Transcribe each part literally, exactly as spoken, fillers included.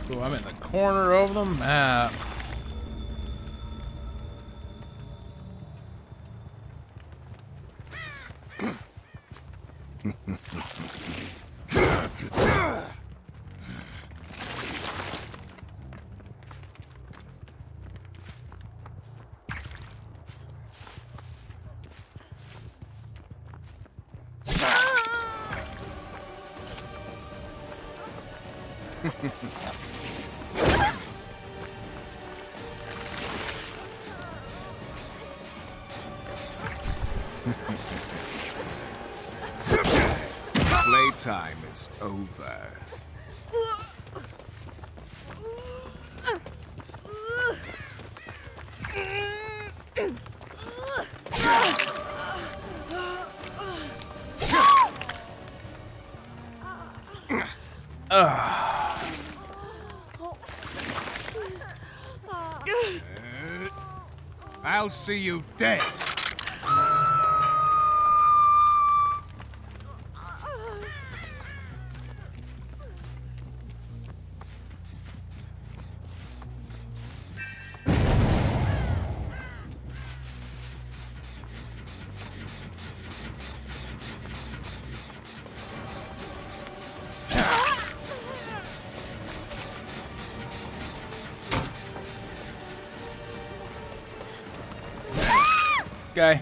Ooh, I'm in the corner of the map. Playtime is over. I'll see you dead. Guy.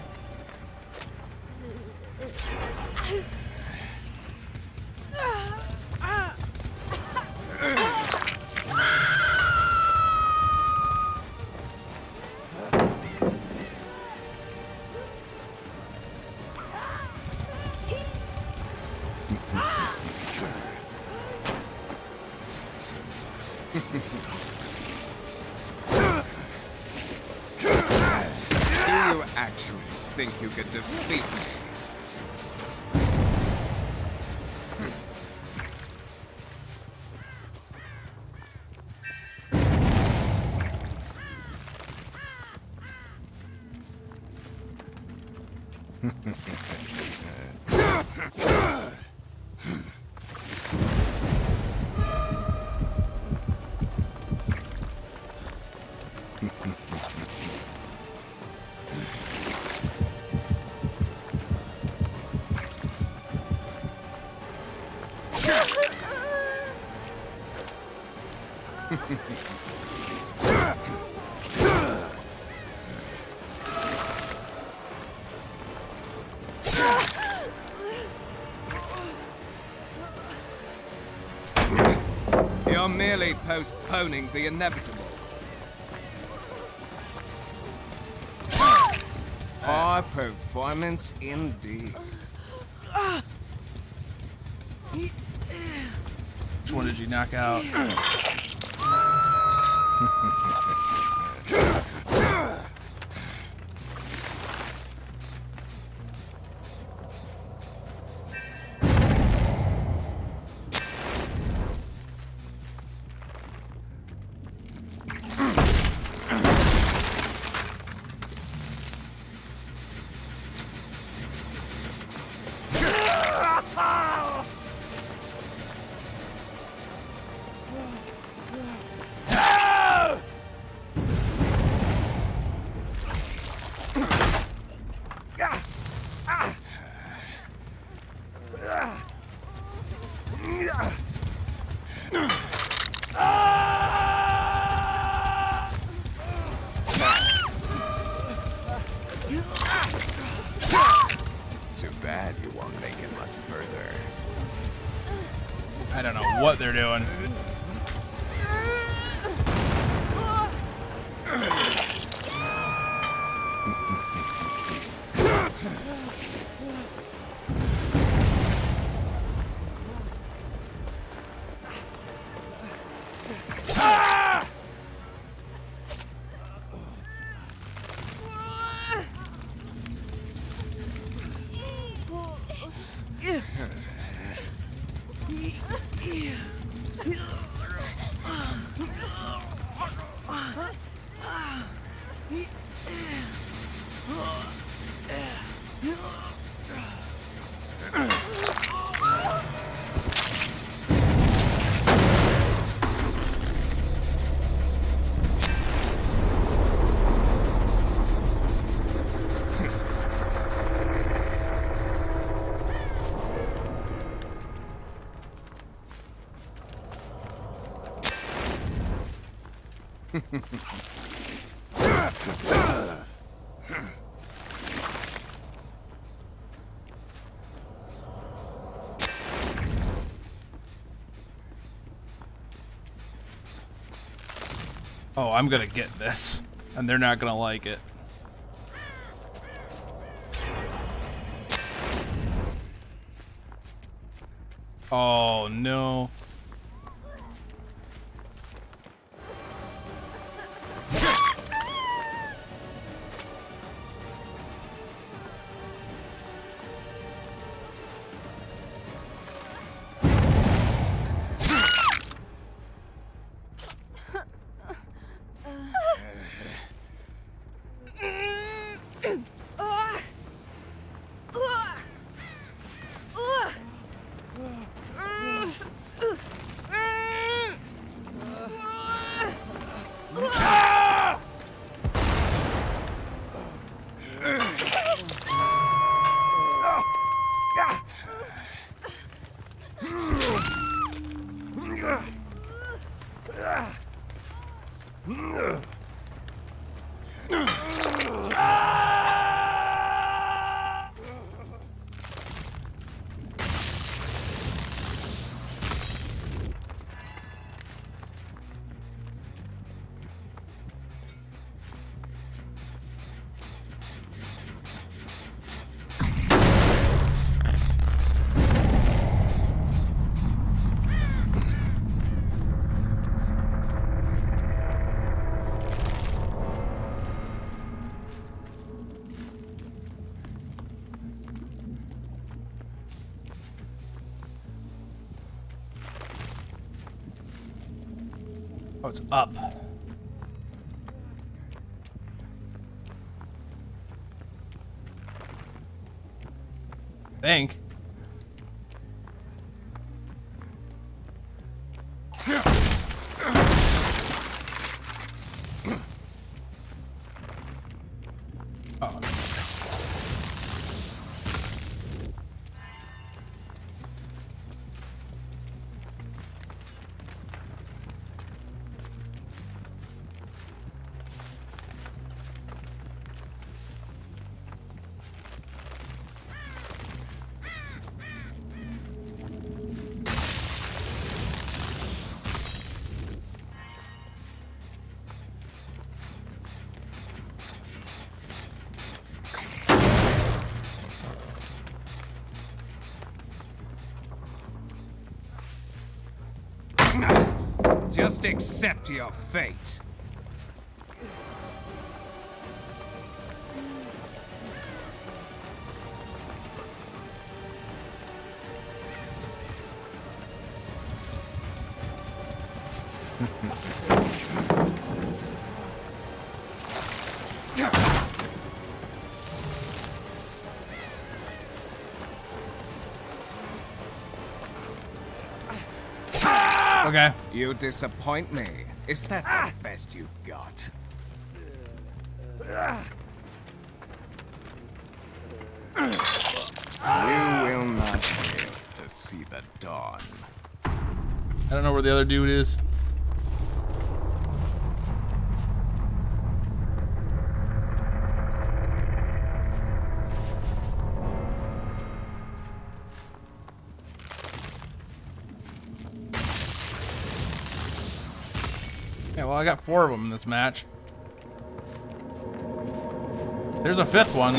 Do you actually think you could defeat me? You're merely postponing the inevitable. High performance indeed. Which one did you knock out? Too bad you won't make it much further. I don't know what they're doing. Oh, I'm gonna get this, and they're not gonna like it. Oh no. Oh, it's up. I think. Oh. Just accept your fate. Okay. You disappoint me. Is that the best you've got? You will not live to see the dawn. I don't know where the other dude is. Yeah, well, I got four of them in this match. There's a fifth one.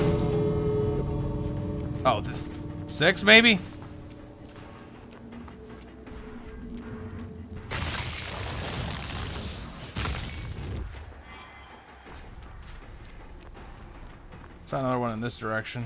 Oh, th six maybe? Saw another one in this direction.